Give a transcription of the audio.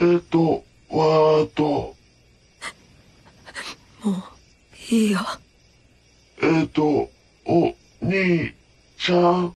ワード。 もういいよ。 お兄ちゃん。